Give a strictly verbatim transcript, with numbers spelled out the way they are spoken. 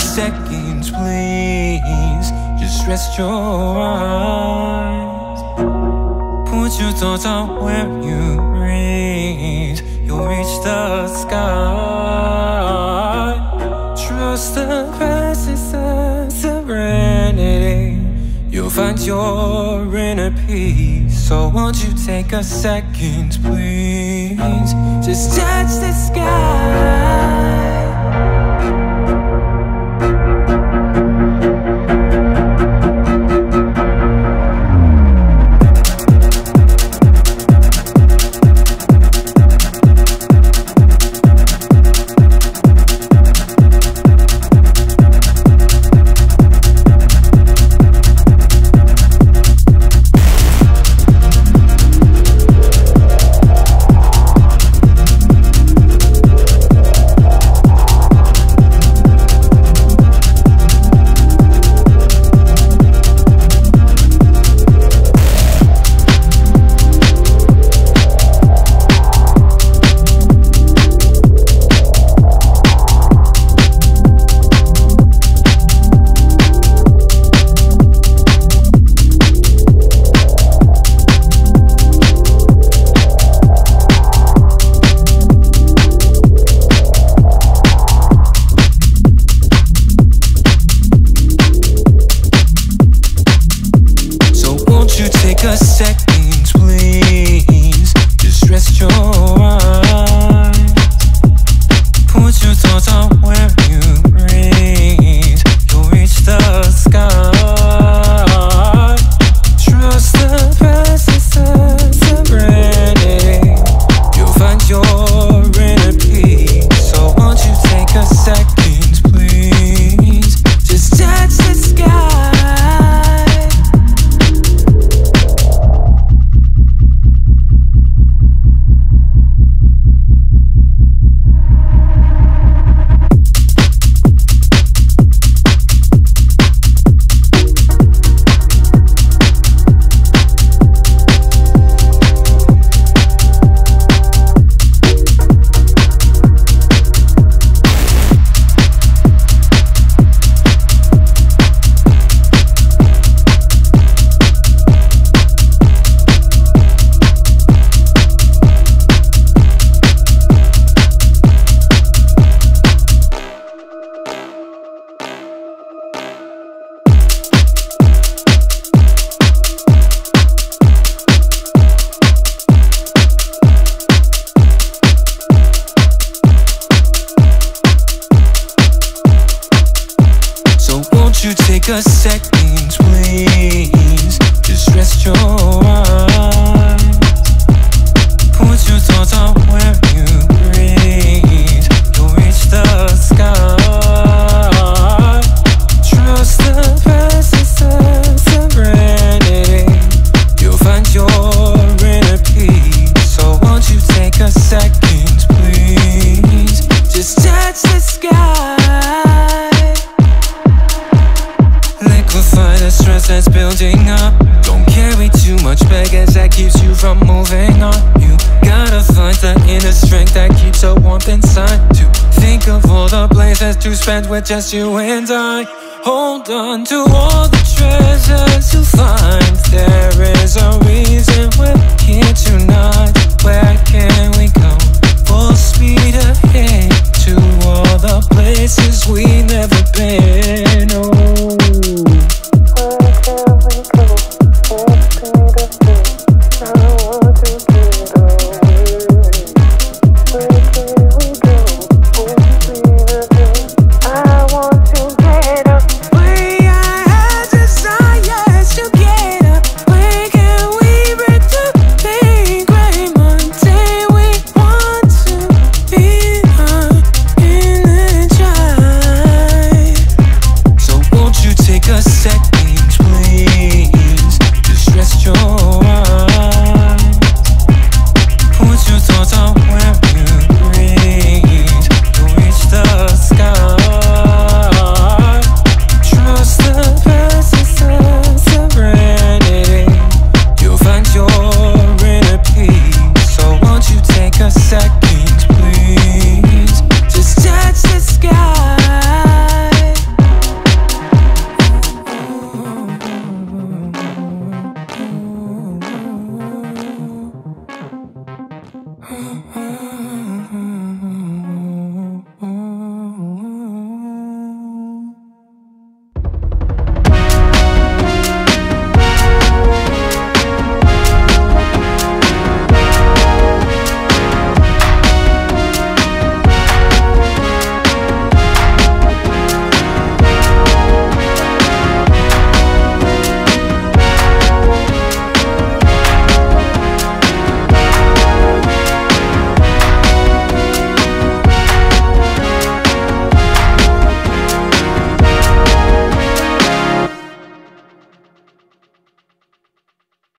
seconds, please. Just rest your eyes. Put your thoughts out where you breathe. You'll reach the sky. Trust the process of serenity. You'll find your inner peace. So won't you take a second, please? Just touch the sky. Take a second, please. Just rest your eyes. Put your thoughts out where you breathe. You'll reach the sky. Trust the process of serenity. You'll find your inner peace. So won't you take a second, please? Just touch the sky. You take a second, please. Just rest your eyes. Put your thoughts out where you breathe. You'll reach the sky. Trust the process of serenity. You'll find your inner peace. So won't you take a second, please? Just touch the sky. Liquefy the stress that's building up. Don't carry too much baggage that keeps you from moving on. You gotta find the inner strength that keeps a warmth inside. To think of all the places to spend with just you and I. Hold on to all the treasures you'll find.